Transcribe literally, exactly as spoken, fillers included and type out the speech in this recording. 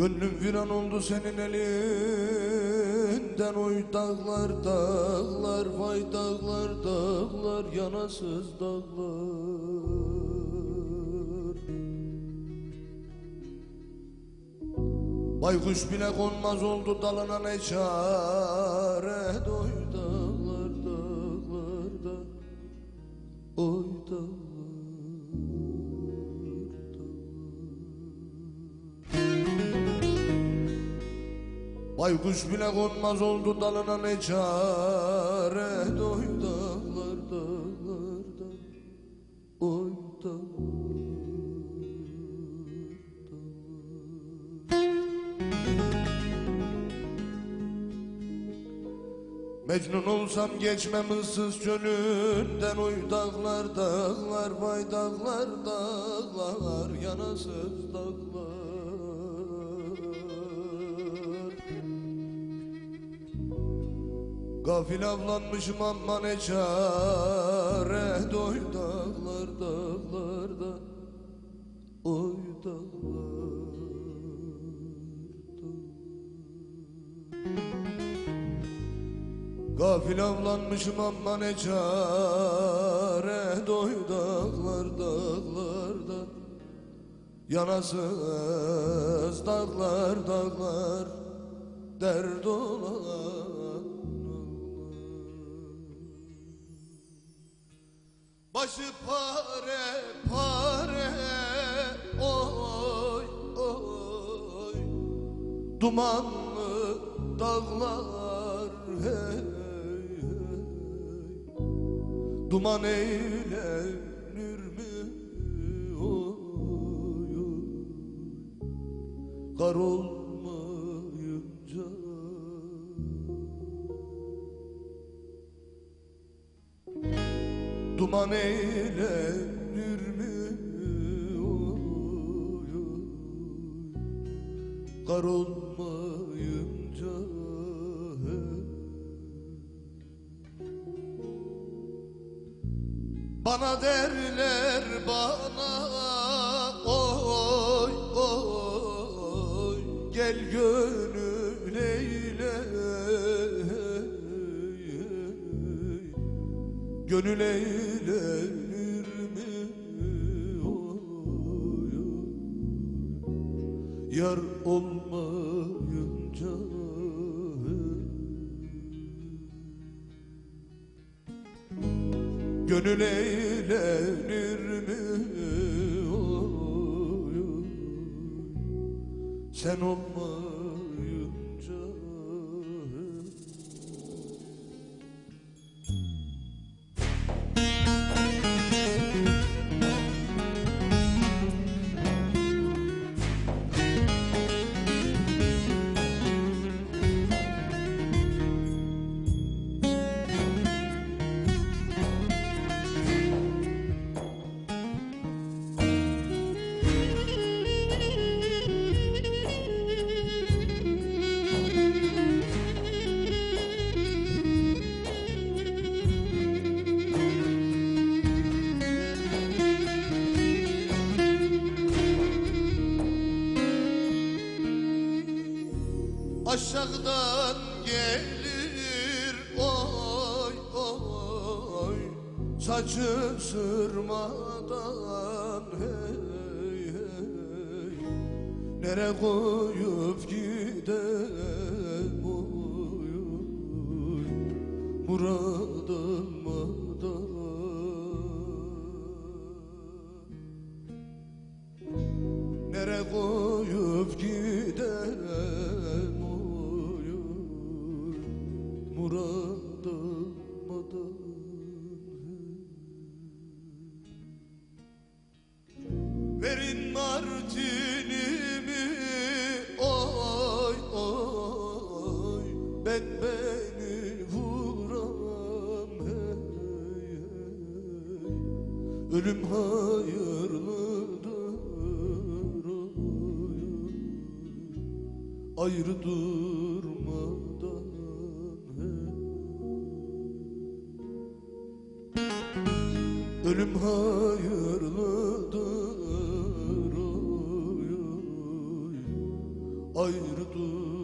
Gönlüm viran oldu senin elinden. Oy dağlar dağlar, vay dağlar dağlar, yanasız dağlar. Baykuş bile konmaz oldu dalına, ne çare. Oy dağlar dağlar da, oy dağlar. Baykuş bile konmaz oldu dalına, ne çare. Oy dağlar dağlar da, oy dağlar. Mecnun olsam geçmem ıssız çölünden. Oy dağlar dağlar, vay dağlar dağlar, yanasız dağlar. Gafil avlanmışım ama ne çare. Oy dağlar dağlar da, oy dağlar dağlar. Gafil avlanmışım ama ne çare. Oy dağlar dağlar da, yanasız dağlar dağlar, dert olan. Başı pare pare, oy oy, dumanlı dağlar, hey hey. Duman eylenir mi, oy oy, kar olmayınca. Duman eylenir mi, oy oy, kar olmayınca. Bana derler bana, oy oy, gel gönül eyle. Gönül eğlenir mi, oy oy, yar olmayınca. Gönül eğlenir mi, oy oy, sen olmayınca. Aşağıdan gelir, oy oy, saçı sırmadan, hey hey. Nere koyup gidem, oy oy, murad almadan. Nere koyup gidem, murad almadan. Verin martinimi, oy oy, ben beni vuram, hey hey. Ölüm hayırlıdır, oy oy, ayrı durmadan. Ölüm hayırlıdır, oy oy, ayrı durmadan